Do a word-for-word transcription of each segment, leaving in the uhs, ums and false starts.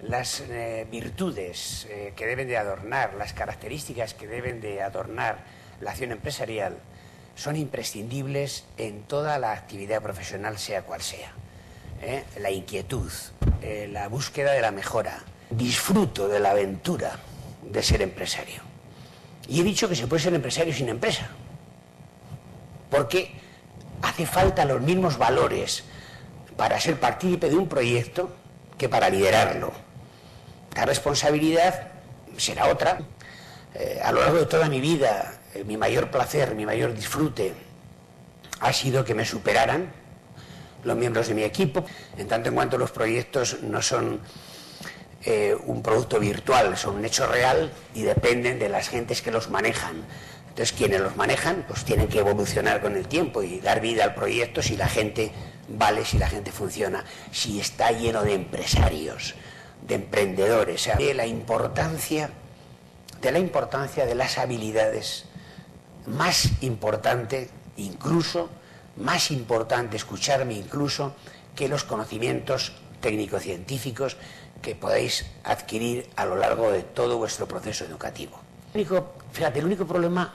las eh, virtudes eh, que deben de adornar, las características que deben de adornar la acción empresarial son imprescindibles en toda la actividad profesional, sea cual sea. ¿Eh? La inquietud, eh, la búsqueda de la mejora, disfruto de la aventura de ser empresario. Y he dicho que se puede ser empresario sin empresa, porque hace falta los mismos valores para ser partícipe de un proyecto que para liderarlo. La responsabilidad será otra. Eh, a lo largo de toda mi vida, eh, mi mayor placer, mi mayor disfrute ha sido que me superaran los miembros de mi equipo, en tanto en cuanto los proyectos no son eh, un producto virtual, son un hecho real y dependen de las gentes que los manejan. Entonces, quienes los manejan, pues tienen que evolucionar con el tiempo y dar vida al proyecto si la gente vale, si la gente funciona, si está lleno de empresarios, de emprendedores. O sea, de la importancia, de la importancia de las habilidades, más importante, incluso, más importante escucharme incluso, que los conocimientos técnico-científicos que podéis adquirir a lo largo de todo vuestro proceso educativo. El único, fíjate, el único problema,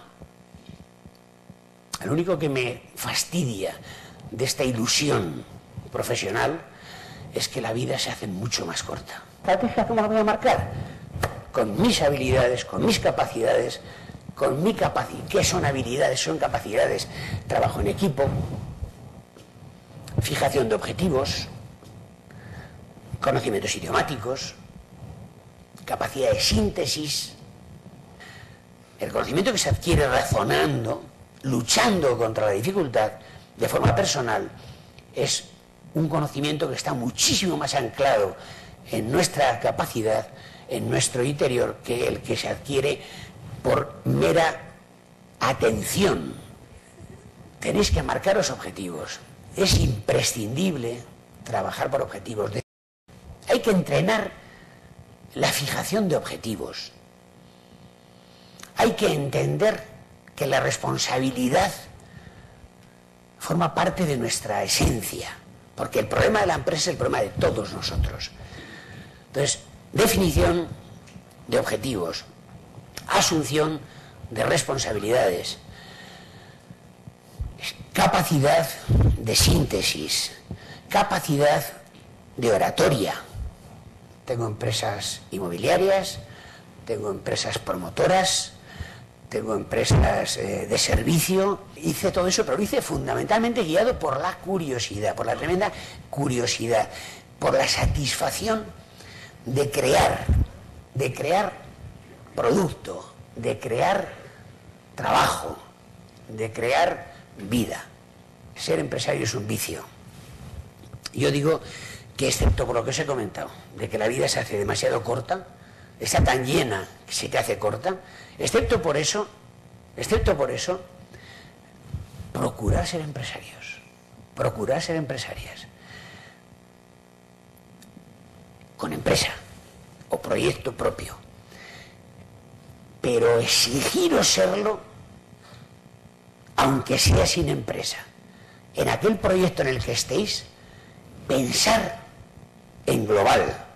el único que me fastidia de esta ilusión profesional es que la vida se hace mucho más corta. ¿La estrategia cómo la voy a marcar? Con mis habilidades, con mis capacidades, con mi capacidad. ¿Qué son habilidades? Son capacidades. Trabajo en equipo, fijación de objetivos, conocimientos idiomáticos, capacidad de síntesis. El conocimiento que se adquiere razonando, luchando contra la dificultad de forma personal, es un conocimiento que está muchísimo más anclado en nuestra capacidad, en nuestro interior, que el que se adquiere por mera atención. Tenéis que marcaros objetivos. Es imprescindible trabajar por objetivos. Hay que entrenar la fijación de objetivos. Hay que entender que la responsabilidad forma parte de nuestra esencia, porque el problema de la empresa es el problema de todos nosotros. Entonces, definición de objetivos, asunción de responsabilidades, capacidad de síntesis, capacidad de oratoria. Tengo empresas inmobiliarias, tengo empresas promotoras, tengo empresas eh, de servicio. Hice todo eso, pero lo hice fundamentalmente guiado por la curiosidad, por la tremenda curiosidad, por la satisfacción de crear, de crear producto, de crear trabajo, de crear vida. Ser empresario es un vicio. Yo digo que, excepto por lo que os he comentado, de que la vida se hace demasiado corta, está tan llena que se te hace corta, excepto por eso, excepto por eso, procurar ser empresarios, procurar ser empresarias, con empresa o proyecto propio, pero exigiros serlo, aunque sea sin empresa. En aquel proyecto en el que estéis, pensar en global.